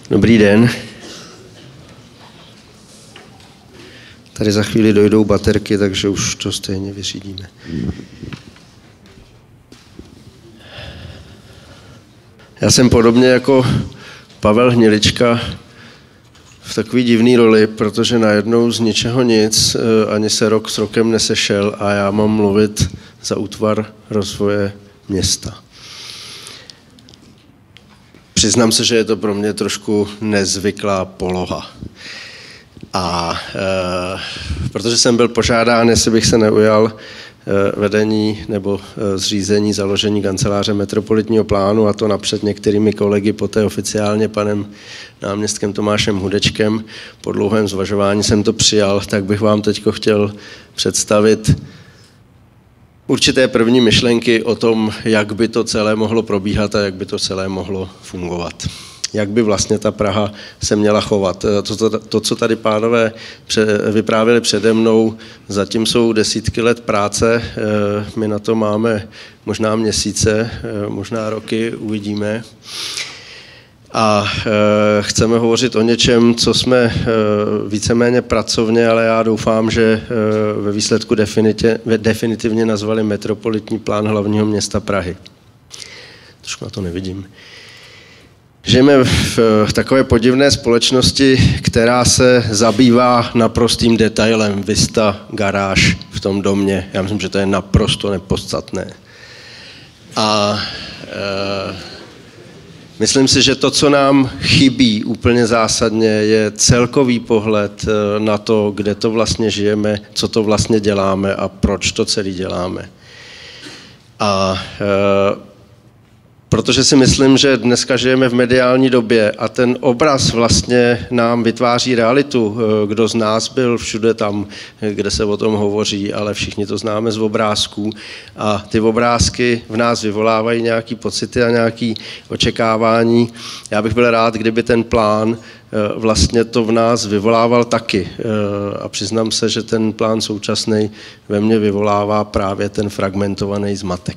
Dobrý den. Tady za chvíli dojdou baterky, takže už to stejně vyřídíme. Já jsem podobně jako Pavel Hnilička v takový divný roli, protože najednou z ničeho nic, ani se rok s rokem nesešel a já mám mluvit za útvar rozvoje města. Přiznám se, že je to pro mě trošku nezvyklá poloha. A protože jsem byl požádán, jestli bych se neujal vedení nebo zřízení, založení kanceláře metropolitního plánu, a to napřed některými kolegy, poté oficiálně panem náměstkem Tomášem Hudečkem. Po dlouhém zvažování jsem to přijal, tak bych vám teď chtěl představit určité první myšlenky o tom, jak by to celé mohlo probíhat a jak by to celé mohlo fungovat. Jak by vlastně ta Praha se měla chovat. To co tady pánové vyprávěli přede mnou, zatím jsou desítky let práce, my na to máme možná měsíce, možná roky, uvidíme. A chceme hovořit o něčem, co jsme víceméně pracovně, ale já doufám, že ve výsledku definitivně nazvali metropolitní plán hlavního města Prahy. Trošku na to nevidím. Žijeme v takové podivné společnosti, která se zabývá naprostým detailem, vista garáž v tom domě. Já myslím, že to je naprosto nepodstatné. A myslím si, že to, co nám chybí úplně zásadně, je celkový pohled na to, kde to vlastně žijeme, co to vlastně děláme a proč to celé děláme. A protože si myslím, že dneska žijeme v mediální době a ten obraz vlastně nám vytváří realitu. Kdo z nás byl všude tam, kde se o tom hovoří, ale všichni to známe z obrázků. A ty obrázky v nás vyvolávají nějaké pocity a nějaké očekávání. Já bych byl rád, kdyby ten plán vlastně to v nás vyvolával taky. A přiznám se, že ten plán současný ve mně vyvolává právě ten fragmentovaný zmatek.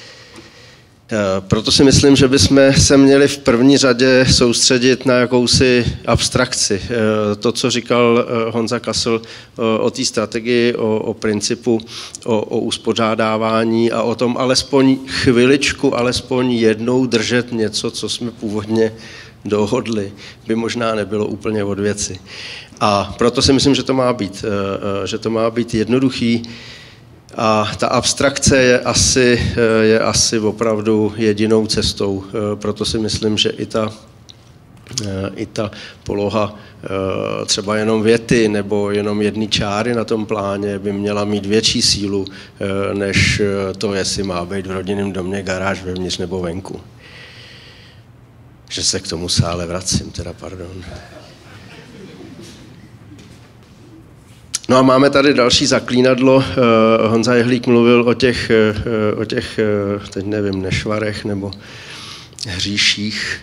Proto si myslím, že bychom se měli v první řadě soustředit na jakousi abstrakci. To, co říkal Honza Kasl o té strategii, o principu, o uspořádávání a o tom alespoň chviličku, alespoň jednou držet něco, co jsme původně dohodli, by možná nebylo úplně od věci. A proto si myslím, že to má být jednoduchý. A ta abstrakce je asi opravdu jedinou cestou. Proto si myslím, že i ta poloha třeba jenom věty nebo jenom jedny čáry na tom pláně by měla mít větší sílu, než to, jestli má být v rodinném domě garáž vevnitř nebo venku. Že se k tomu sále vracím, pardon. No a máme tady další zaklínadlo. Honza Jehlík mluvil o těch teď nevím, nešvarech nebo hříších.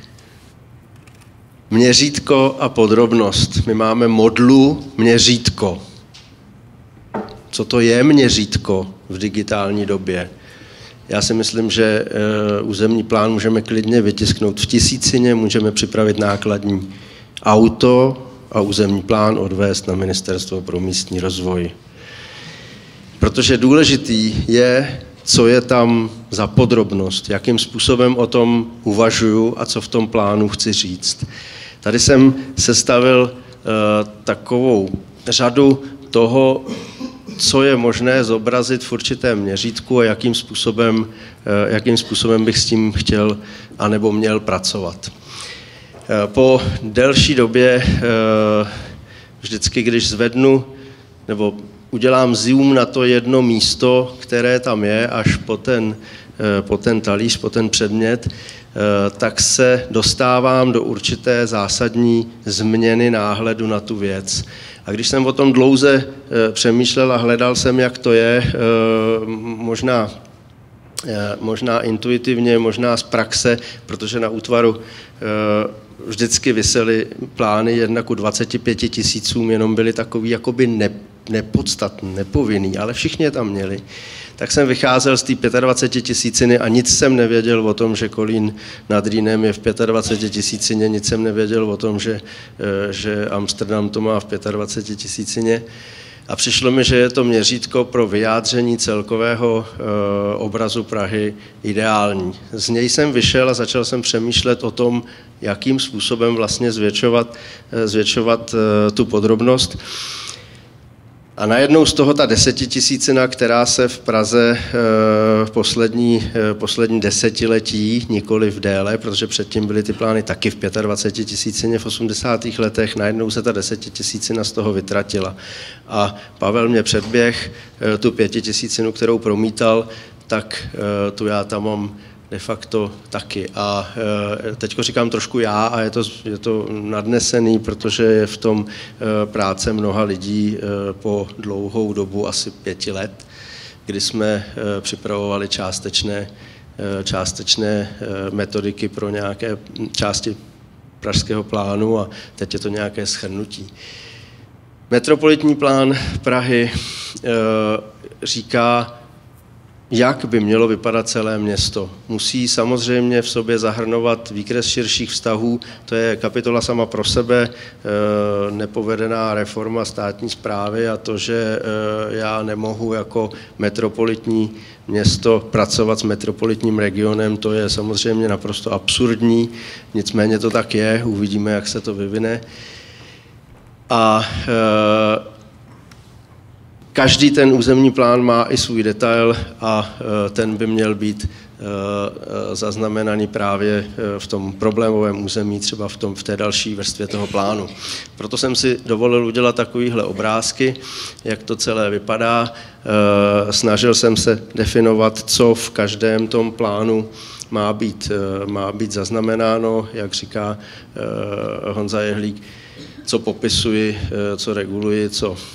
Měřítko a podrobnost. My máme modlu měřítko. Co to je měřítko v digitální době? Já si myslím, že územní plán můžeme klidně vytisknout v tisícině, můžeme připravit nákladní auto a územní plán odvést na Ministerstvo pro místní rozvoj. Protože důležitý je, co je tam za podrobnost, jakým způsobem o tom uvažuju a co v tom plánu chci říct. Tady jsem sestavil takovou řadu toho, co je možné zobrazit v určitém měřítku a jakým způsobem bych s tím chtěl anebo měl pracovat. Po delší době vždycky, když zvednu nebo udělám zoom na to jedno místo, které tam je, až po ten talíř, po ten předmět, tak se dostávám do určité zásadní změny náhledu na tu věc. A když jsem o tom dlouze přemýšlel a hledal jsem, jak to je, možná intuitivně, možná z praxe, protože na útvaru vždycky visely plány 1:25 000, jenom byly takový jakoby nepodstatný, nepovinný, ale všichni je tam měli. tak jsem vycházel z té 25 tisíciny a nic jsem nevěděl o tom, že Kolín nad Rýnem je v 25 tisícině, nic jsem nevěděl o tom, že Amsterdam to má v 25 tisícině. A přišlo mi, že je to měřítko pro vyjádření celkového obrazu Prahy ideální. Z něj jsem vyšel a začal jsem přemýšlet o tom, jakým způsobem vlastně zvětšovat tu podrobnost. A najednou z toho ta 10 tisícina, která se v Praze poslední desetiletí, nikoli v déle, protože předtím byly ty plány taky v 25 tisícině v 80. letech, najednou se ta 10 tisícina z toho vytratila. A Pavel mě předběh, tu 5 tisícinu, kterou promítal, tak tu já tam mám de facto taky. A teďko říkám trošku já a je to nadnesený, protože je v tom práce mnoha lidí po dlouhou dobu, asi 5 let, kdy jsme připravovali částečné metodiky pro nějaké části pražského plánu a teď je to nějaké shrnutí. Metropolitní plán Prahy říká, jak by mělo vypadat celé město. Musí samozřejmě v sobě zahrnovat výkres širších vztahů, to je kapitola sama pro sebe, nepovedená reforma státní správy a to, že já nemohu jako metropolitní město pracovat s metropolitním regionem, to je samozřejmě naprosto absurdní, nicméně to tak je, uvidíme, jak se to vyvine. A každý ten územní plán má i svůj detail a ten by měl být zaznamenaný právě v tom problémovém území, třeba v té další vrstvě toho plánu. Proto jsem si dovolil udělat takovýhle obrázky, jak to celé vypadá. Snažil jsem se definovat, co v každém tom plánu má být zaznamenáno, jak říká Honza Jehlík, co popisuji, co reguluji,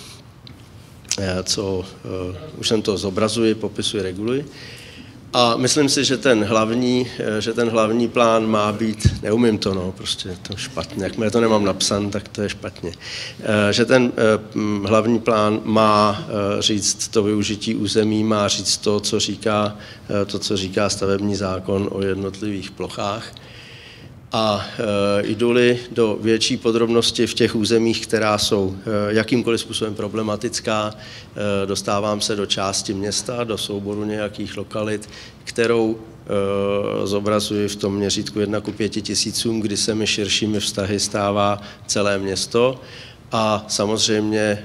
už jsem to zobrazuji, popisuji, reguluji. A myslím si, že ten hlavní plán má být, neumím to, no, prostě je to špatně, jakmile to nemám napsan, tak to je špatně. Že ten hlavní plán má říct to využití území, má říct to, co říká stavební zákon o jednotlivých plochách. A jdu-li do větší podrobnosti v těch územích, která jsou jakýmkoliv způsobem problematická, dostávám se do části města, do souboru nějakých lokalit, kterou zobrazuji v tom měřítku 1:5 tisícům, kdy se mi širšími vztahy stává celé město. A samozřejmě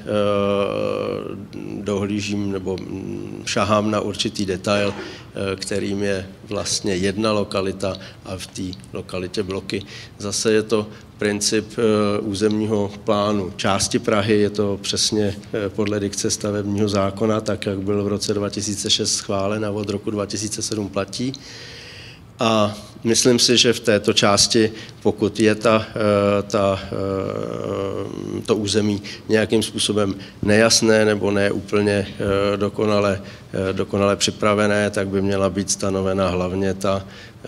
dohlížím nebo šahám na určitý detail, kterým je vlastně jedna lokalita a v té lokalitě bloky. Zase je to princip územního plánu části Prahy, je to přesně podle dikce stavebního zákona, tak jak byl v roce 2006 schválen a od roku 2007 platí. A myslím si, že v této části, pokud je to území nějakým způsobem nejasné nebo ne úplně dokonale připravené, tak by měla být stanovena hlavně ta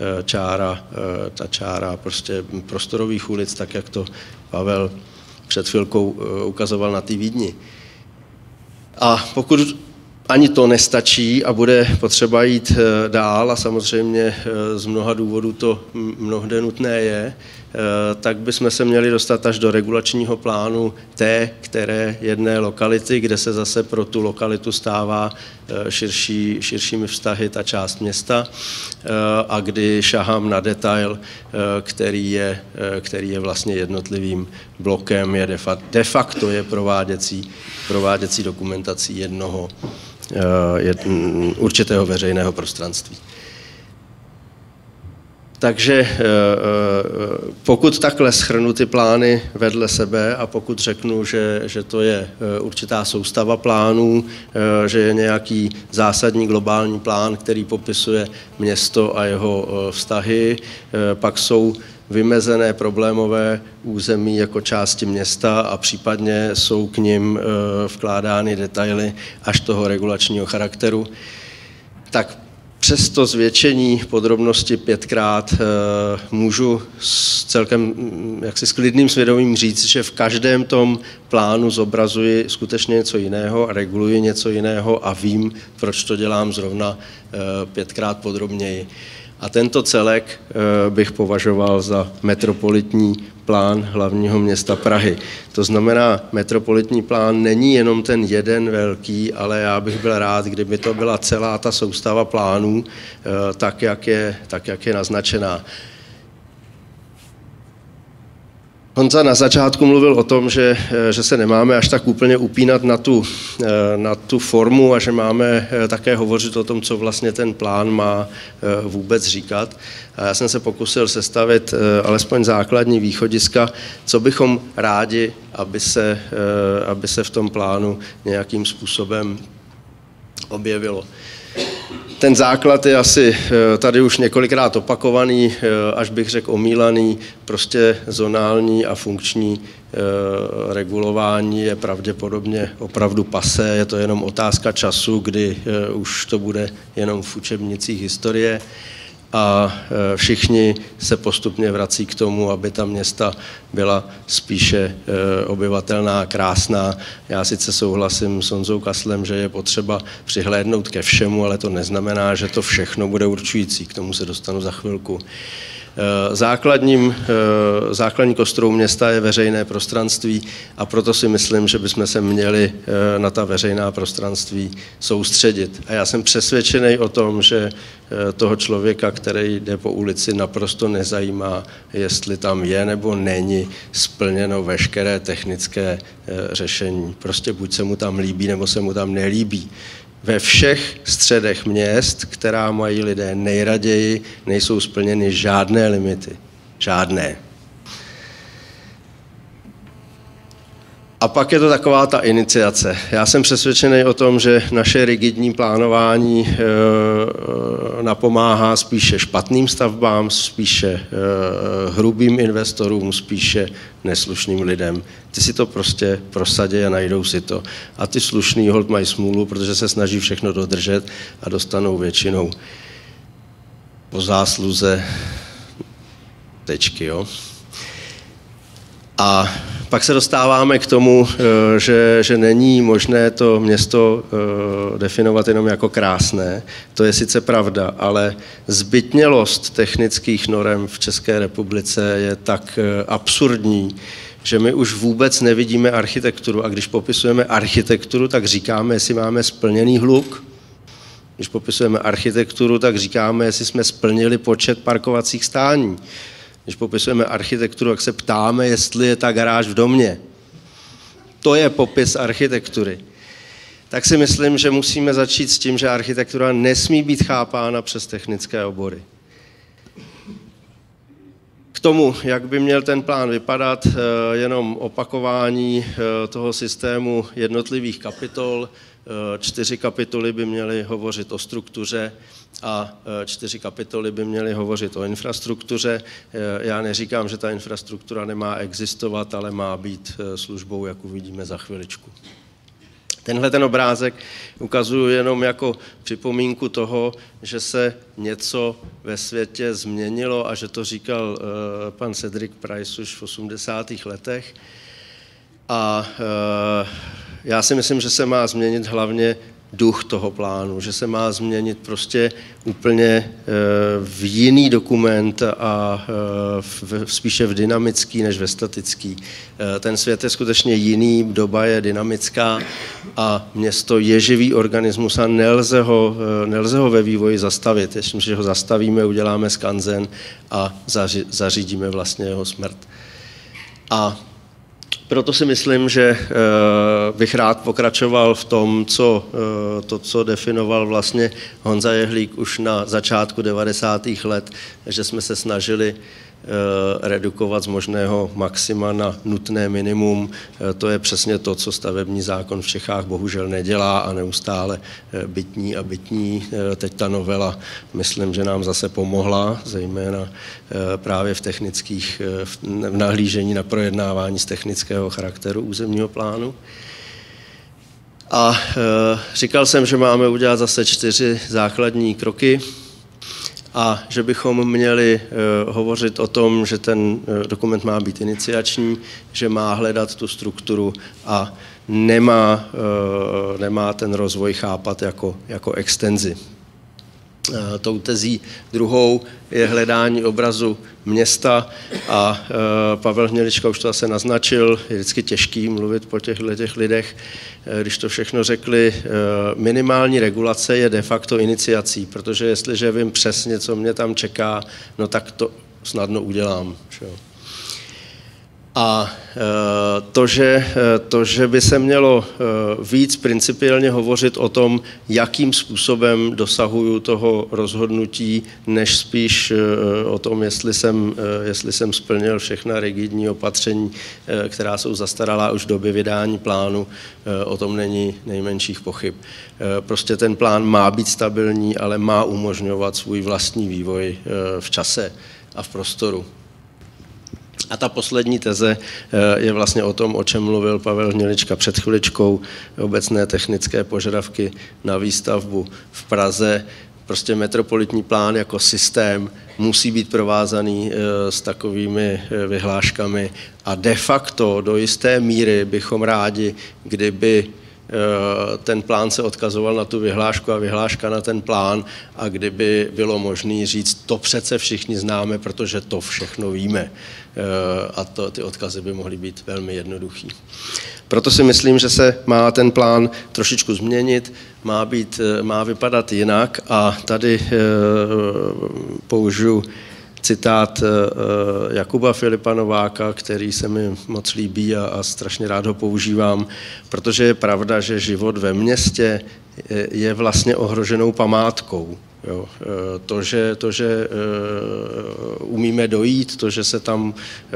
čára prostě prostorových ulic, tak jak to Pavel před chvilkou ukazoval na té Vídni. A pokud ani to nestačí a bude potřeba jít dál a samozřejmě z mnoha důvodů to mnohde nutné je, tak bychom se měli dostat až do regulačního plánu té, které jedné lokality, kde se zase pro tu lokalitu stává širšími vztahy ta část města a kdy šahám na detail, který je vlastně jednotlivým blokem, je de facto je prováděcí dokumentací určitého veřejného prostranství. Takže pokud takhle shrnu ty plány vedle sebe a pokud řeknu, že to je určitá soustava plánů, že je nějaký zásadní globální plán, který popisuje město a jeho vztahy, pak jsou vymezené problémové území jako části města a případně jsou k nim vkládány detaily až toho regulačního charakteru, tak přes to zvětšení podrobnosti 5krát můžu celkem jaksi s klidným svědomím říct, že v každém tom plánu zobrazuji skutečně něco jiného a reguluji něco jiného a vím, proč to dělám zrovna 5krát podrobněji. A tento celek bych považoval za metropolitní plán hlavního města Prahy. To znamená, metropolitní plán není jenom ten jeden velký, ale já bych byl rád, kdyby to byla celá ta soustava plánů, tak jak je naznačená. Honza na začátku mluvil o tom, že se nemáme až tak úplně upínat na tu formu a že máme také hovořit o tom, co vlastně ten plán má vůbec říkat. A já jsem se pokusil sestavit alespoň základní východiska, co bychom rádi, aby se v tom plánu nějakým způsobem objevilo. Ten základ je asi tady už několikrát opakovaný, až bych řekl omílaný, prostě zonální a funkční regulování je pravděpodobně opravdu pasé, je to jenom otázka času, kdy už to bude jenom v učebnicích historie a všichni se postupně vrací k tomu, aby ta města byla spíše obyvatelná, krásná. Já sice souhlasím s Honzou Kaslem, že je potřeba přihlédnout ke všemu, ale to neznamená, že to všechno bude určující. K tomu se dostanu za chvilku. Základní kostrou města je veřejné prostranství a proto si myslím, že bychom se měli na ta veřejná prostranství soustředit. A já jsem přesvědčený o tom, že toho člověka, který jde po ulici, naprosto nezajímá, jestli tam je nebo není splněno veškeré technické řešení. Prostě buď se mu tam líbí, nebo se mu tam nelíbí. Ve všech středech měst, která mají lidé nejraději, nejsou splněny žádné limity. Žádné. A pak je to taková ta iniciace. Já jsem přesvědčený o tom, že naše rigidní plánování napomáhá spíše špatným stavbám, spíše hrubým investorům, spíše neslušným lidem. Ty si to prostě prosadí a najdou si to. A ty slušný holt mají smůlu, protože se snaží všechno dodržet a dostanou většinou po zásluze tečky, jo. A pak se dostáváme k tomu, že není možné to město definovat jenom jako krásné. To je sice pravda, ale zbytnělost technických norem v České republice je tak absurdní, že my už vůbec nevidíme architekturu. A když popisujeme architekturu, tak říkáme, jestli máme splněný hluk. Když popisujeme architekturu, tak říkáme, jestli jsme splnili počet parkovacích stání. Když popisujeme architekturu, tak se ptáme, jestli je ta garáž v domě. To je popis architektury. Tak si myslím, že musíme začít s tím, že architektura nesmí být chápána přes technické obory. K tomu, jak by měl ten plán vypadat, jenom opakování toho systému jednotlivých kapitol. 4 kapitoly by měly hovořit o struktuře a 4 kapitoly by měly hovořit o infrastruktuře. Já neříkám, že ta infrastruktura nemá existovat, ale má být službou, jak uvidíme za chviličku. Tenhle ten obrázek ukazuju jenom jako připomínku toho, že se něco ve světě změnilo a že to říkal pan Cedric Price už v 80. letech. A já si myslím, že se má změnit hlavně duch toho plánu, že se má změnit prostě úplně v jiný dokument a spíše v dynamický než ve statický. Ten svět je skutečně jiný, doba je dynamická a město je živý organismus a nelze ho ve vývoji zastavit. Jestli ho zastavíme, uděláme skanzen a zařídíme vlastně jeho smrt. A proto si myslím, že bych rád pokračoval v tom, co definoval vlastně Honza Jehlík už na začátku 90. let, že jsme se snažili redukovat z možného maxima na nutné minimum. To je přesně to, co stavební zákon v Čechách bohužel nedělá a neustále bytní a bytní. Teď ta novela, myslím, že nám zase pomohla, zejména právě v nahlížení na projednávání z technického charakteru územního plánu. A říkal jsem, že máme udělat zase 4 základní kroky a že bychom měli hovořit o tom, že ten dokument má být iniciační, že má hledat tu strukturu a nemá ten rozvoj chápat jako extenzi. Tou tezí druhou je hledání obrazu města a Pavel Hnilička už to zase naznačil, je vždycky těžký mluvit po těch lidech, když to všechno řekli. Minimální regulace je de facto iniciací, protože jestliže vím přesně, co mě tam čeká, no tak to snadno udělám. Že? A to, že by se mělo víc principiálně hovořit o tom, jakým způsobem dosahuju toho rozhodnutí, než spíš o tom, jestli jsem splnil všechna rigidní opatření, která jsou zastaralá už v době vydání plánu, o tom není nejmenších pochyb. Prostě ten plán má být stabilní, ale má umožňovat svůj vlastní vývoj v čase a v prostoru. A ta poslední teze je vlastně o tom, o čem mluvil Pavel Hnilička před chviličkou, obecné technické požadavky na výstavbu v Praze. Prostě metropolitní plán jako systém musí být provázaný s takovými vyhláškami a de facto do jisté míry bychom rádi, kdyby ten plán se odkazoval na tu vyhlášku a vyhláška na ten plán a kdyby bylo možné říct, to přece všichni známe, protože to všechno víme. A ty odkazy by mohly být velmi jednoduchý. Proto si myslím, že se má ten plán trošičku změnit, má vypadat jinak a tady použiju citát Jakuba Filipa Nováka, který se mi moc líbí a strašně rád ho používám, protože je pravda, že život ve městě je vlastně ohroženou památkou. Jo. To, že umíme dojít, to, že se tam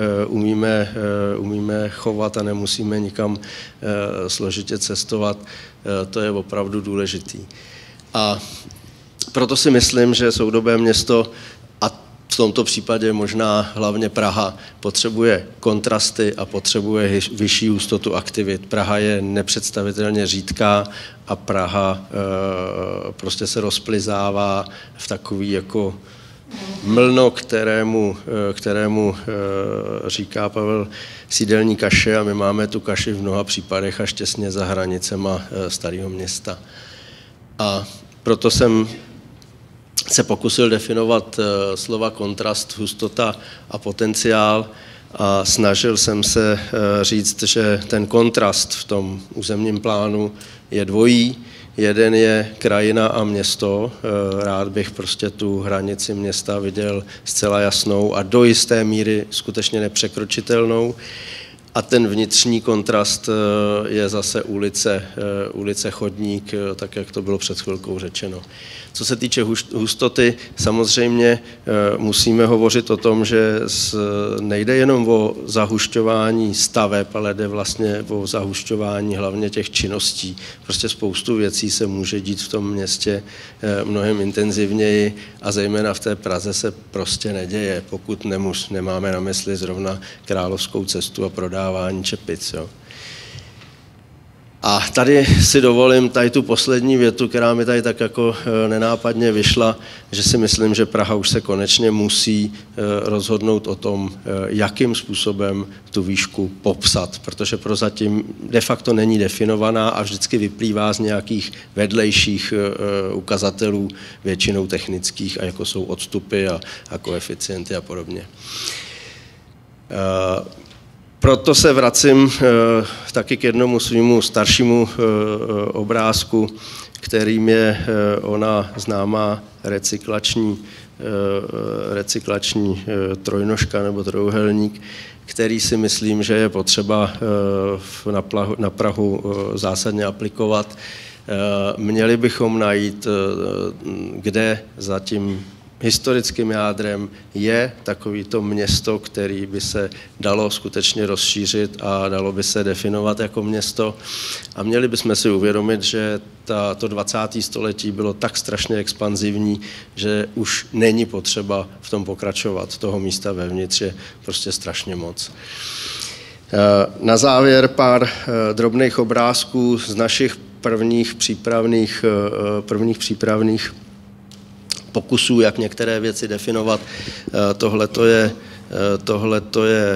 umíme chovat a nemusíme nikam složitě cestovat, to je opravdu důležitý. A proto si myslím, že soudobé město v tomto případě možná hlavně Praha potřebuje kontrasty a potřebuje vyšší hustotu aktivit. Praha je nepředstavitelně řídká a Praha prostě se rozplizává v takový jako mlno, kterému říká Pavel sídelní kaše a my máme tu kaši v mnoha případech až těsně za hranicema starého města. A proto jsem se pokusil definovat slova kontrast, hustota a potenciál a snažil jsem se říct, že ten kontrast v tom územním plánu je dvojí. Jeden je krajina a město. Rád bych prostě tu hranici města viděl zcela jasnou a do jisté míry skutečně nepřekročitelnou. A ten vnitřní kontrast je zase ulice, chodník, tak jak to bylo před chvilkou řečeno. Co se týče hustoty, samozřejmě musíme hovořit o tom, že nejde jenom o zahušťování staveb, ale jde vlastně o zahušťování hlavně těch činností. Prostě spoustu věcí se může dít v tom městě mnohem intenzivněji a zejména v té Praze se prostě neděje, pokud nemáme na mysli zrovna Královskou cestu a prodávání čepic. Jo. A tady si dovolím tady tu poslední větu, která mi tady tak jako nenápadně vyšla, že si myslím, že Praha už se konečně musí rozhodnout o tom, jakým způsobem tu výšku popsat, protože prozatím de facto není definovaná a vždycky vyplývá z nějakých vedlejších ukazatelů, většinou technických, a jako jsou odstupy a koeficienty a podobně. Proto se vracím taky k jednomu svýmu staršímu obrázku, kterým je ona známá recyklační trojnožka nebo trojúhelník, který si myslím, že je potřeba na Prahu zásadně aplikovat. Měli bychom najít, kde za tím historickým jádrem je takovýto město, který by se dalo skutečně rozšířit a dalo by se definovat jako město. A měli bychom si uvědomit, že to 20. století bylo tak strašně expanzivní, že už není potřeba v tom pokračovat. Toho místa vevnitř je prostě strašně moc. Na závěr pár drobných obrázků z našich prvních přípravných pokusů, jak některé věci definovat. Tohle to je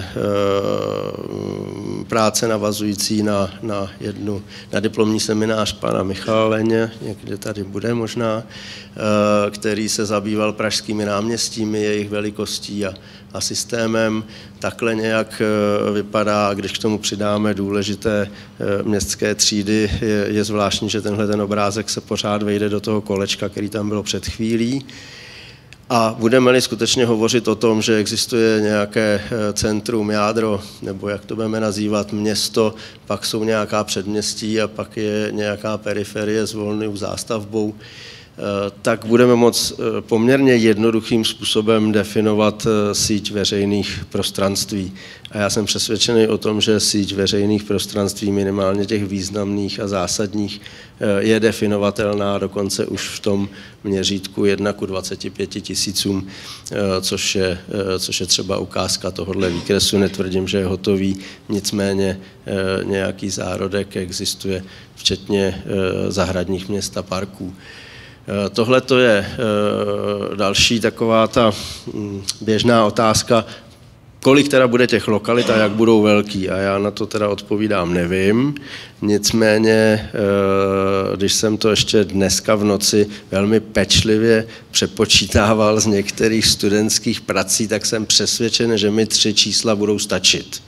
práce navazující na diplomní seminář pana Michala Leně, někde tady bude možná, který se zabýval pražskými náměstími, jejich velikostí a systémem. Takhle nějak vypadá, když k tomu přidáme důležité městské třídy, je zvláštní, že ten obrázek se pořád vejde do toho kolečka, který tam bylo před chvílí. A budeme-li skutečně hovořit o tom, že existuje nějaké centrum, jádro, nebo jak to budeme nazývat, město, pak jsou nějaká předměstí a pak je nějaká periferie s volnou zástavbou, tak budeme moct poměrně jednoduchým způsobem definovat síť veřejných prostranství. A já jsem přesvědčený o tom, že síť veřejných prostranství, minimálně těch významných a zásadních, je definovatelná dokonce už v tom měřítku 1:25 000, což je třeba ukázka tohohle výkresu. Netvrdím, že je hotový, nicméně nějaký zárodek existuje, včetně zahradních měst a parků. Tohle to je další taková ta běžná otázka, kolik teda bude těch lokalit a jak budou velký. A já na to teda odpovídám, nevím. Nicméně, když jsem to ještě dneska v noci velmi pečlivě přepočítával z některých studentských prací, tak jsem přesvědčen, že mi 3 čísla budou stačit.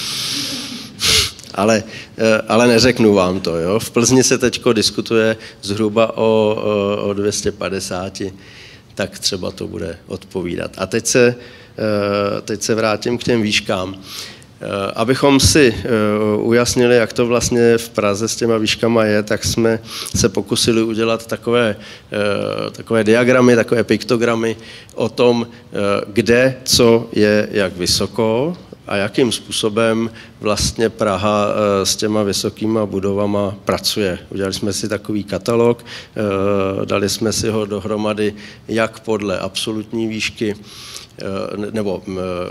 Ale neřeknu vám to. Jo? V Plzni se teďko diskutuje zhruba o 250, tak třeba to bude odpovídat. A teď se vrátím k těm výškám. Abychom si ujasnili, jak to vlastně v Praze s těma výškama je, tak jsme se pokusili udělat takové diagramy, takové piktogramy o tom, kde co je jak vysoko a jakým způsobem vlastně Praha s těma vysokýma budovama pracuje. Udělali jsme si takový katalog, dali jsme si ho dohromady jak podle absolutní výšky, nebo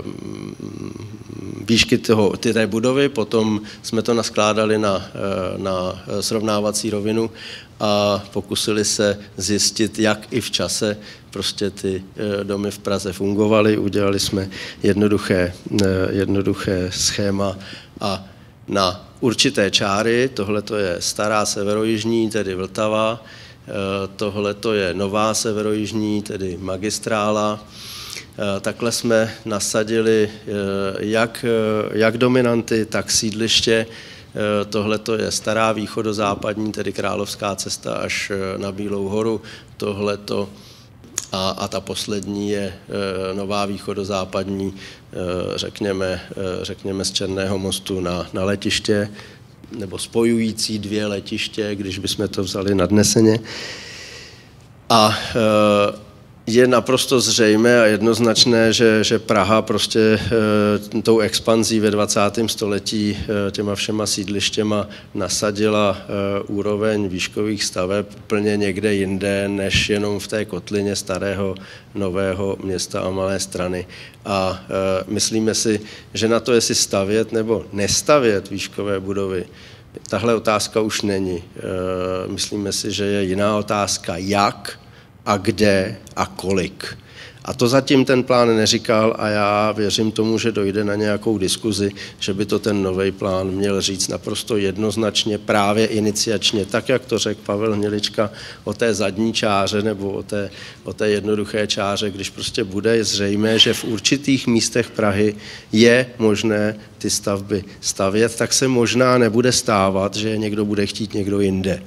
výšky té budovy, potom jsme to naskládali na srovnávací rovinu a pokusili se zjistit, jak i v čase prostě ty domy v Praze fungovaly. Udělali jsme jednoduché schéma a na určité čáry, tohle to je stará severojižní, tedy Vltava, tohle to je nová severojižní, tedy magistrála. Takhle jsme nasadili jak dominanty, tak sídliště. Tohleto je stará východozápadní, tedy Královská cesta až na Bílou horu. Tohleto a ta poslední je nová východozápadní, řekněme z Černého mostu na letiště, nebo spojující 2 letiště, když bychom to vzali nadneseně. A je naprosto zřejmé a jednoznačné, že Praha prostě tou expanzí ve 20. století těma všema sídlištěma nasadila úroveň výškových staveb úplně někde jinde, než jenom v té kotlině starého nového města a Malé Strany. A myslíme si, že na to, jestli stavět nebo nestavět výškové budovy, tahle otázka už není. Myslíme si, že je jiná otázka, jak a kde a kolik. A to zatím ten plán neříkal a já věřím tomu, že dojde na nějakou diskuzi, že by to ten nový plán měl říct naprosto jednoznačně, právě iniciačně, tak jak to řekl Pavel Hnilička o té zadní čáře nebo o té jednoduché čáře, když prostě bude zřejmé, že v určitých místech Prahy je možné ty stavby stavět, tak se možná nebude stávat, že někdo bude chtít někdo jinde.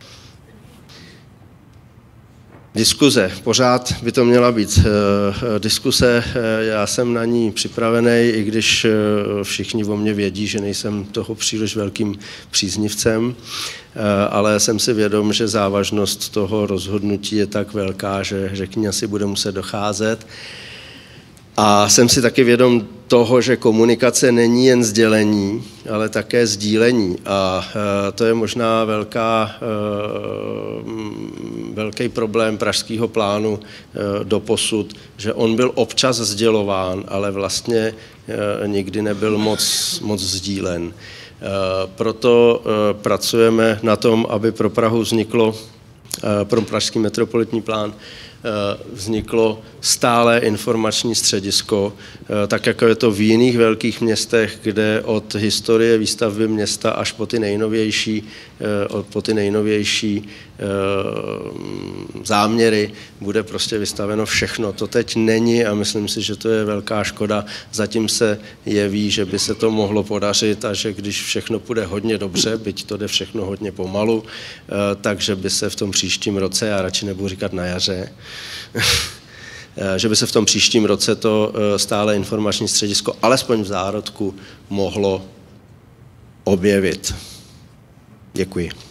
Diskuze. Pořád by to měla být diskuse, já jsem na ní připravený, i když všichni o mě vědí, že nejsem toho příliš velkým příznivcem, ale jsem si vědom, že závažnost toho rozhodnutí je tak velká, že k ní asi bude muset docházet. A jsem si taky vědom toho, že komunikace není jen sdělení, ale také sdílení. A to je možná velký problém pražského plánu doposud, že on byl občas sdělován, ale vlastně nikdy nebyl moc sdílen. Proto pracujeme na tom, aby pro Prahu pro pražský metropolitní plán vzniklo stálé informační středisko, tak jako je to v jiných velkých městech, kde od historie výstavby města až po ty nejnovější záměry bude prostě vystaveno všechno. To teď není a myslím si, že to je velká škoda. Zatím se jeví, že by se to mohlo podařit a že když všechno půjde hodně dobře, byť to jde všechno hodně pomalu, takže by se v tom příštím roce, já radši nebudu říkat na jaře, že by se v tom příštím roce to stále informační středisko alespoň v zárodku mohlo objevit. Děkuji.